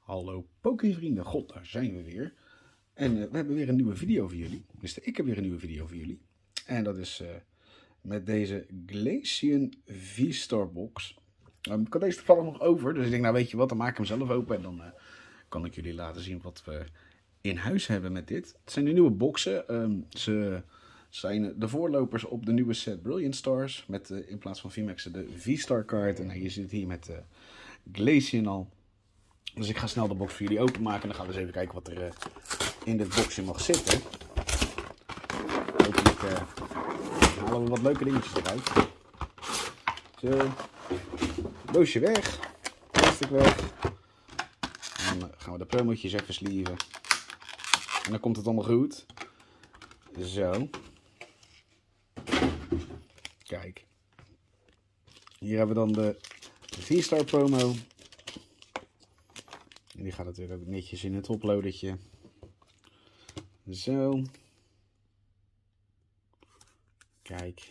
Hallo Pokévrienden, god daar zijn we weer. En we hebben weer een nieuwe video voor jullie. Dus ik heb weer een nieuwe video voor jullie. En dat is met deze Glaceon V-Star box. Ik had deze toevallig nog over, dus ik denk nou weet je wat, dan maak ik hem zelf open. En dan kan ik jullie laten zien wat we in huis hebben met dit. Het zijn de nieuwe boxen. Ze zijn de voorlopers op de nieuwe set Brilliant Stars. Met in plaats van VMAX de V-Star kaart. En je zit hier met Glaceon al. Dus ik ga snel de box voor jullie openmaken. En dan gaan we eens even kijken wat er in dit boxje mag zitten. Hopelijk halen we wat leuke dingetjes eruit. Zo. Doosje weg. Plastic weg. En dan gaan we de promotjes even slieven. En dan komt het allemaal goed. Zo. Kijk. Hier hebben we dan de V-Star promo. En die gaat natuurlijk ook netjes in het toploadertje. Zo. Kijk.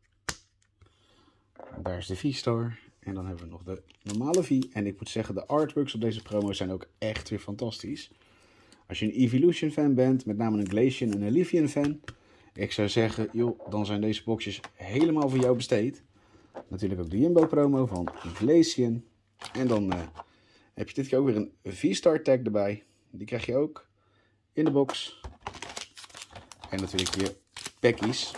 En daar is de V-Star. En dan hebben we nog de normale V. En ik moet zeggen, de artworks op deze promo zijn ook echt weer fantastisch. Als je een Evolution fan bent, met name een Glaceon en een Eevee fan. Ik zou zeggen, joh, dan zijn deze boxjes helemaal voor jou besteed. Natuurlijk ook de Jumbo promo van Glaceon. En dan heb je dit keer ook weer een V-Star tag erbij. Die krijg je ook in de box. En natuurlijk weer packies.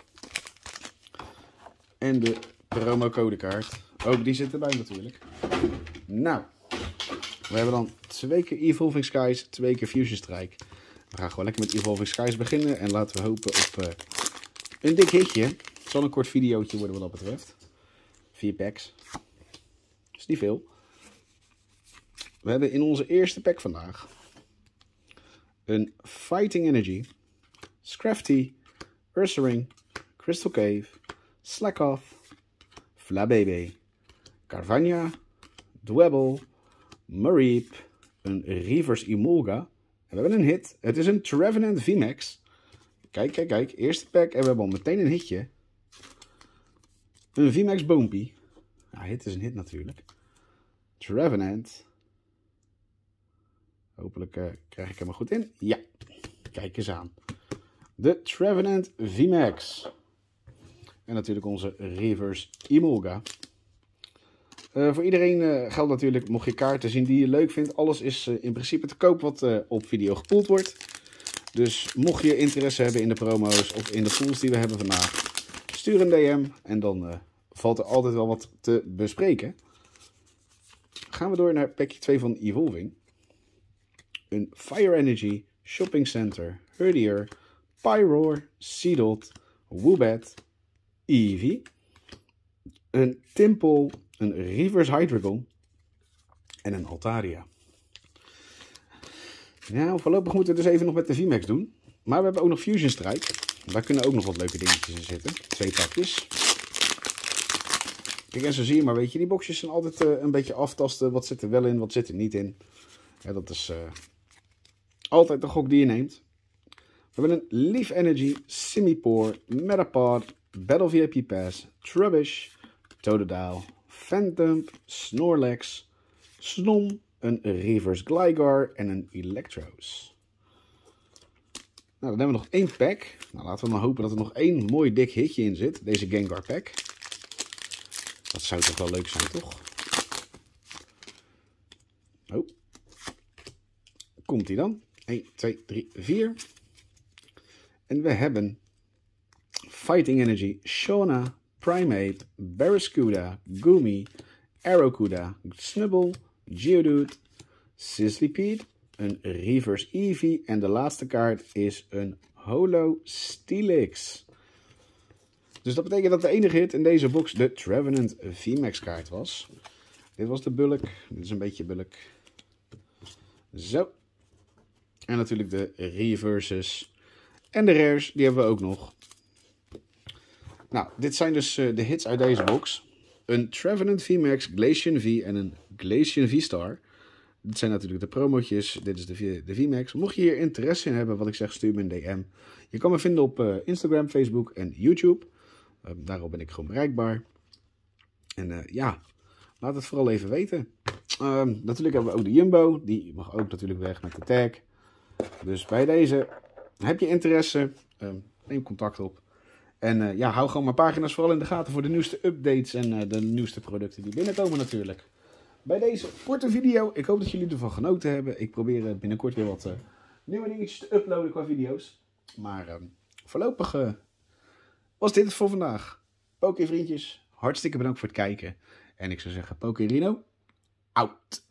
En de promo codekaart. Ook die zit erbij natuurlijk. Nou, we hebben dan 2 keer Evolving Skies, 2 keer Fusion Strike. We gaan gewoon lekker met Evolving Skies beginnen. En laten we hopen op een dik hitje. Het zal een kort videootje worden wat dat betreft. 4 packs. Is niet veel. We hebben in onze eerste pack vandaag een Fighting Energy, Scrafty, Ursaring, Crystal Cave, Slakoth, Flabébé, Carvanha, Dwebble, Mareep, een Reverse Emolga. En we hebben een hit. Het is een Trevenant VMAX. Kijk, kijk, kijk. Eerste pack en we hebben al meteen een hitje. Een VMAX Boompy. Ja, hit is een hit natuurlijk. Trevenant. Hopelijk krijg ik hem er goed in. Ja, kijk eens aan. De Trevenant VMAX. En natuurlijk onze Reverse Emolga. Voor iedereen geldt natuurlijk, mocht je kaarten zien die je leuk vindt. Alles is in principe te koop wat op video gepoeld wordt. Dus mocht je interesse hebben in de promo's of in de pools die we hebben vandaag. Stuur een DM en dan valt er altijd wel wat te bespreken. Gaan we door naar packje 2 van Evolving. Een Fire Energy, Shopping Center, Herdier, Pyroar, Seedot, Woobat, Eevee, een Timple, een Reverse Hydreigon en een Altaria. Nou, voorlopig moeten we dus even nog met de VMAX doen. Maar we hebben ook nog Fusion Strike. Daar kunnen ook nog wat leuke dingetjes in zitten. 2 pakjes. Kijk, en zo zie je maar, weet je, die boxjes zijn altijd een beetje aftasten. Wat zit er wel in, wat zit er niet in. Ja, dat is altijd de gok die je neemt. We hebben een Leaf Energy, Simipour, Metapod, Battle VIP Pass, Trubbish, Totodile, Phantom, Snorlax, Snom, een Reverse Gligar en een Electros. Nou, dan hebben we nog 1 pack. Nou, laten we maar hopen dat er nog 1 mooi dik hitje in zit. Deze Gengar pack. Dat zou toch wel leuk zijn, toch? Oh. Komt hij dan? 1, 2, 3, 4. En we hebben Fighting Energy, Shauna, Primate, Barraskewda, Goomy, Arrokuda, Snubble, Geodude, Sizzlipede, een Reverse Eevee en de laatste kaart is een Holo Steelix. Dus dat betekent dat de enige hit in deze box de Trevenant VMAX kaart was. Dit was de bulk, dit is een beetje bulk. Zo. En natuurlijk de reverses en de rares, die hebben we ook nog. Nou, dit zijn dus de hits uit deze box. Een Trevenant VMAX, Glaceon V en een Glaceon V-Star. Dit zijn natuurlijk de promotjes. Dit is de VMAX. Mocht je hier interesse in hebben, wat ik zeg, stuur me een DM. Je kan me vinden op Instagram, Facebook en YouTube. Daarop ben ik gewoon bereikbaar. En ja, laat het vooral even weten. Natuurlijk hebben we ook de Jumbo. Die mag ook natuurlijk weg met de tag. Dus bij deze, heb je interesse, neem contact op. En ja, hou gewoon mijn pagina's vooral in de gaten voor de nieuwste updates en de nieuwste producten die binnenkomen natuurlijk. Bij deze korte video, ik hoop dat jullie ervan genoten hebben. Ik probeer binnenkort weer wat nieuwe dingetjes te uploaden qua video's. Maar voorlopig was dit het voor vandaag. Poké vriendjes, hartstikke bedankt voor het kijken. En ik zou zeggen, Poké Rino, out!